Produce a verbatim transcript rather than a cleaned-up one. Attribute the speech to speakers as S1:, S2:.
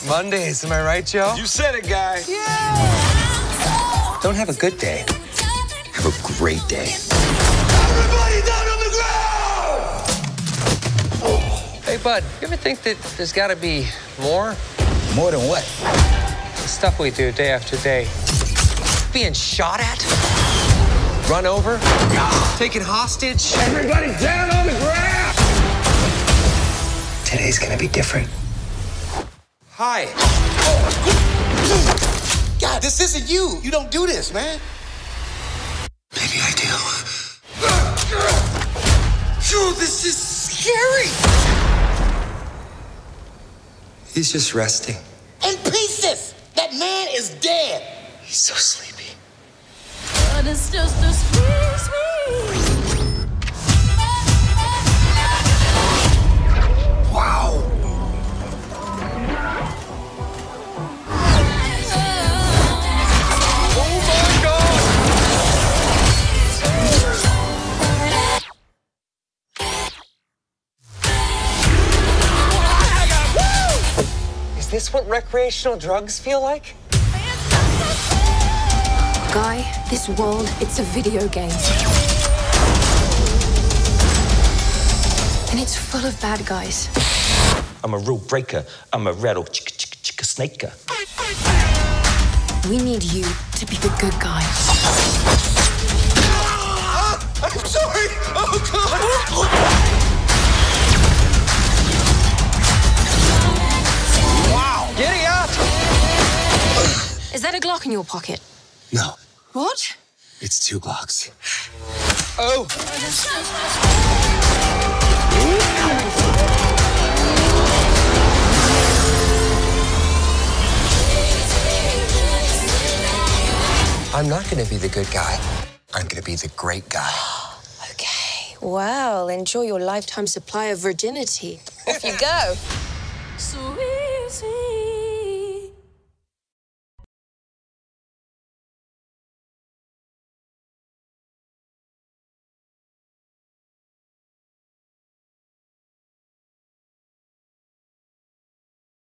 S1: Mondays, am I right, Joe?
S2: You said it, guy.
S1: Yeah! Don't have a good day. Have a great day.
S2: Everybody down on the ground!
S1: Hey, bud, you ever think that there's got to be more?
S3: More than what?
S1: The stuff we do day after day. Being shot at, run over, taken hostage.
S2: Everybody down on the ground!
S1: Today's gonna be different. Hi.
S4: God, this isn't you. You don't do this, man.
S1: Maybe I do.
S4: Phew, this is scary.
S1: He's just resting.
S4: In pieces. That man is dead.
S1: He's so sleepy.
S5: But it's just a sweet, sweet.
S1: Wow. Oh my God! Is this what recreational drugs feel like?
S6: Guy, this world, it's a video game. And it's full of bad guys.
S7: I'm a rule breaker. I'm a rattle chicka chicka chicka snaker.
S6: We need you to be the good guy.
S4: Ah, I'm sorry. Oh, God.
S1: Wow! Giddy up!
S6: Is that a Glock in your pocket?
S1: No,
S6: What?
S1: it's two Glocks. Oh! I'm not gonna be the good guy. I'm gonna be the great guy.
S6: Okay. Well, enjoy your lifetime supply of virginity. Off you go.
S5: Sweet.